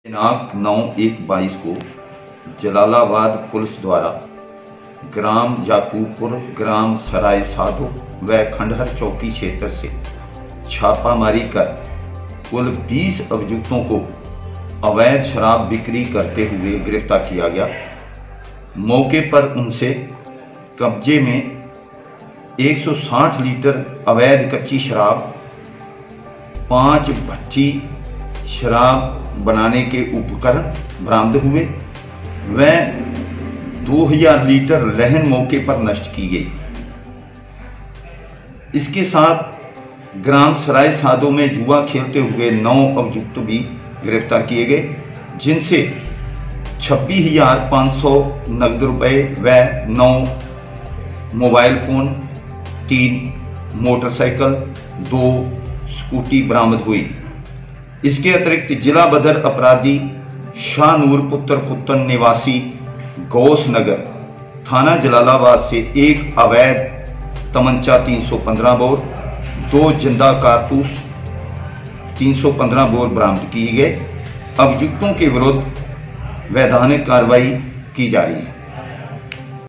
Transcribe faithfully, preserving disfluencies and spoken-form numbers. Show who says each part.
Speaker 1: दिनांक नौ एक बाईस को जलालाबाद पुलिस द्वारा ग्राम याकूबपुर, ग्राम सराय साधो व खंडहर चौकी क्षेत्र से छापामारी कर कुल बीस अभियुक्तों को अवैध शराब बिक्री करते हुए गिरफ्तार किया गया। मौके पर उनसे कब्जे में एक सौ साठ लीटर अवैध कच्ची शराब, पांच भट्टी शराब बनाने के उपकरण बरामद हुए व दो हज़ार लीटर लहन मौके पर नष्ट की गई। इसके साथ ग्राम सराय साधो में जुआ खेलते हुए नौ अभियुक्त भी गिरफ्तार किए गए, जिनसे छब्बीस हजार पाँच सौ नकद रुपए व नौ मोबाइल फोन, तीन मोटरसाइकिल, दो स्कूटी बरामद हुई। इसके अतिरिक्त जिला बदर अपराधी शाहनूर पुत्र पुत्र निवासी गौस नगर थाना जलालाबाद से एक अवैध तमंचा तीन सौ पंद्रह बोर, दो जिंदा कारतूस तीन सौ पंद्रह बोर बरामद किए गए। अभियुक्तों के विरुद्ध वैधानिक कार्रवाई की जा रही है।